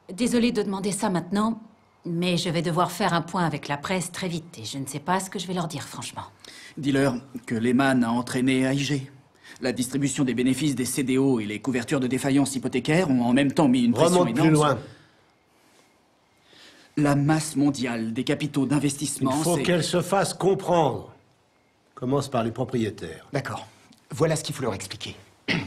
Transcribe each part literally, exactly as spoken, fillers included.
Désolée de demander ça maintenant, mais je vais devoir faire un point avec la presse très vite et je ne sais pas ce que je vais leur dire, franchement. Dis-leur que Lehman a entraîné A I G. La distribution des bénéfices des C D O et les couvertures de défaillance hypothécaire ont en même temps mis une pression Remonte énorme plus loin. La masse mondiale des capitaux Il d'investissement, faut c'est... qu'elle se fasse comprendre. Commence par les propriétaires. D'accord. Voilà ce qu'il faut leur expliquer.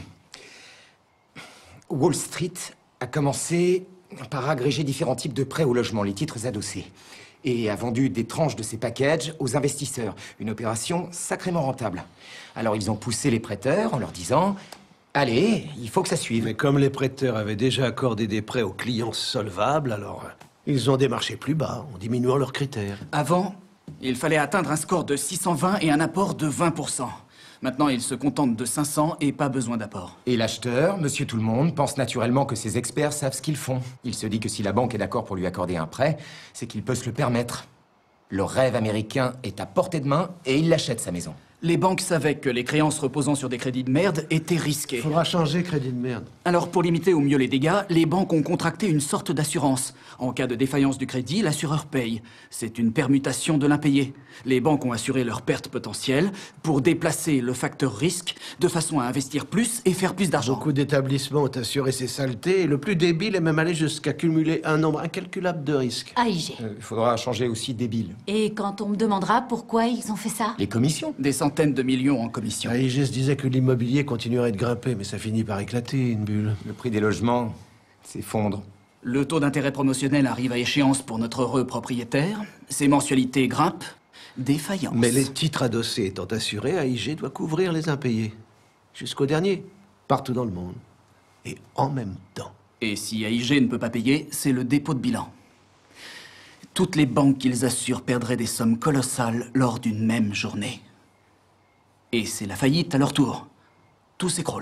Wall Street a commencé par agréger différents types de prêts au logement, les titres adossés, et a vendu des tranches de ces packages aux investisseurs. Une opération sacrément rentable. Alors ils ont poussé les prêteurs en leur disant « Allez, il faut que ça suive. » Mais comme les prêteurs avaient déjà accordé des prêts aux clients solvables, alors euh, ils ont démarché plus bas en diminuant leurs critères. Avant, il fallait atteindre un score de six cent vingt et un apport de vingt pour cent. Maintenant, ils se contentent de cinq cents et pas besoin d'apport. Et l'acheteur, monsieur tout-le-monde, pense naturellement que ces experts savent ce qu'ils font. Il se dit que si la banque est d'accord pour lui accorder un prêt, c'est qu'il peut se le permettre. Le rêve américain est à portée de main et il l'achète, sa maison. Les banques savaient que les créances reposant sur des crédits de merde étaient risquées. Faudra changer crédit de merde. Alors, pour limiter au mieux les dégâts, les banques ont contracté une sorte d'assurance. En cas de défaillance du crédit, l'assureur paye. C'est une permutation de l'impayé. Les banques ont assuré leurs pertes potentielles pour déplacer le facteur risque de façon à investir plus et faire plus d'argent. Beaucoup d'établissements ont assuré ces saletés, et le plus débile est même allé jusqu'à cumuler un nombre incalculable de risques. A I G. Il euh, faudra changer aussi débile. Et quand on me demandera pourquoi ils ont fait ça? Les commissions. Des centaines de millions en commission. A I G se disait que l'immobilier continuerait de grimper, mais ça finit par éclater, une bulle. Le prix des logements s'effondre. Le taux d'intérêt promotionnel arrive à échéance pour notre heureux propriétaire. Ses mensualités grimpent. Défaillance. Mais les titres adossés étant assurés, A I G doit couvrir les impayés. Jusqu'au dernier, partout dans le monde. Et en même temps. Et si A I G ne peut pas payer, c'est le dépôt de bilan. Toutes les banques qu'ils assurent perdraient des sommes colossales lors d'une même journée. Et c'est la faillite à leur tour. Tout s'écroule.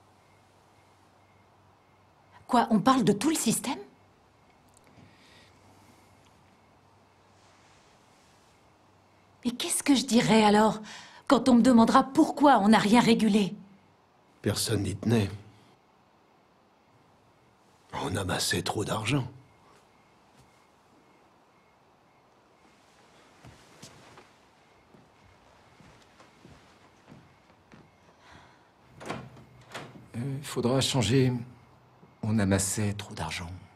Quoi, on parle de tout le système? Mais qu'est-ce que je dirais alors, quand on me demandera pourquoi on n'a rien régulé? Personne n'y tenait. On amassait trop d'argent. Il faudra changer. On amassait trop d'argent.